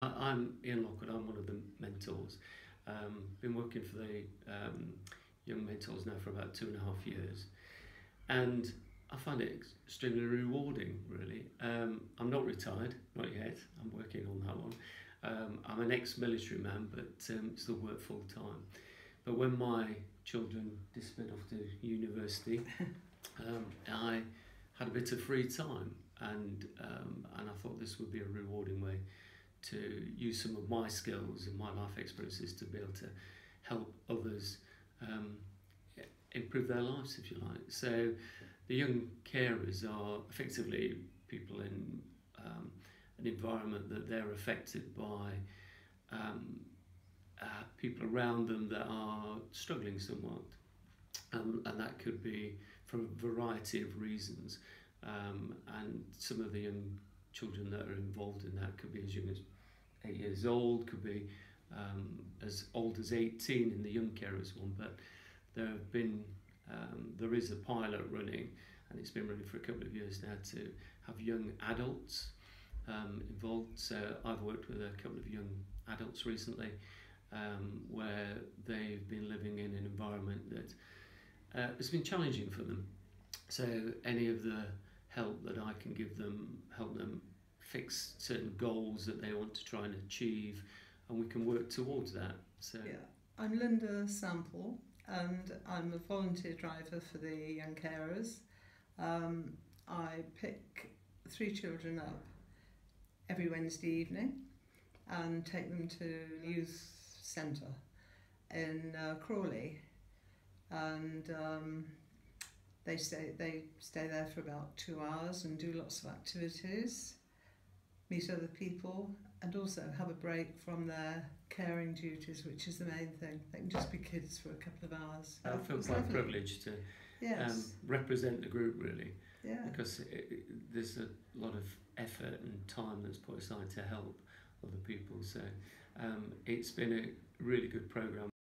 I'm Ian Lockwood, I'm one of the mentors. Been working for the Young Mentors now for about 2.5 years, and I find it extremely rewarding, really. I'm not retired, not yet, I'm working on that one. I'm an ex-military man, but still work full time. But when my children disappeared off to university, I had a bit of free time, and I thought this would be a rewarding way to use some of my skills and my life experiences to be able to help others um, improve their lives, if you like. So the young carers are effectively people in an environment that they're affected by um, people around them that are struggling somewhat. And that could be for a variety of reasons. And some of the young children that are involved in that could be as young as 8 years old, could be as old as 18 in the young carers one, but there is a pilot running, and it's been running for a couple of years now, to have young adults involved. So I've worked with a couple of young adults recently, where they've been living in an environment that has been challenging for them. So any of the help that I can give them, help them fix certain goals that they want to try and achieve, and we can work towards that. So Yeah, I'm Linda Sample, and I'm a volunteer driver for the Young Carers. I pick 3 children up every Wednesday evening and take them to youth centre in Crawley, and they stay there for about 2 hours and do lots of activities, meet other people, and also have a break from their caring duties, which is the main thing. They can just be kids for a couple of hours. I feel It's quite lovely. privileged to Yes. represent the group, really, Yeah. because there's a lot of effort and time that's put aside to help other people. So it's been a really good programme.